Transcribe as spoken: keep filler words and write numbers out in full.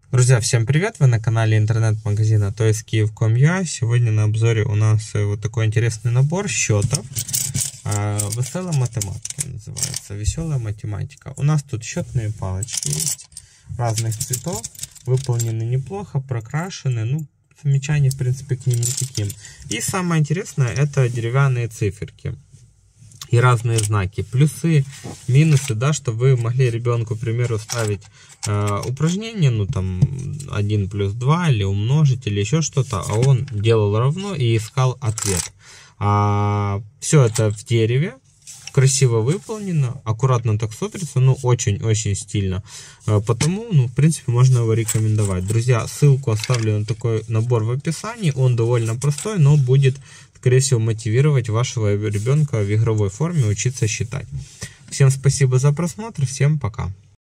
Друзья, всем привет! Вы на канале интернет-магазина то есть киев точка ком точка ю а. Сегодня на обзоре у нас вот такой интересный набор счетов. Веселая математика называется. Веселая математика. У нас тут счетные палочки есть разных цветов. Выполнены неплохо, прокрашены. Ну, замечаний в принципе к ним никаким. И самое интересное, это деревянные циферки и разные знаки, плюсы, минусы, да, чтобы вы могли ребенку, к примеру, ставить э, упражнение, ну там один плюс два или умножить или еще что-то, а он делал равно и искал ответ. А, все это в дереве, красиво выполнено, аккуратно так смотрится, ну очень-очень стильно, а, потому, ну в принципе можно его рекомендовать. Друзья, ссылку оставлю на такой набор в описании, он довольно простой, но будет, скорее всего, мотивировать вашего ребенка в игровой форме учиться считать. Всем спасибо за просмотр, всем пока.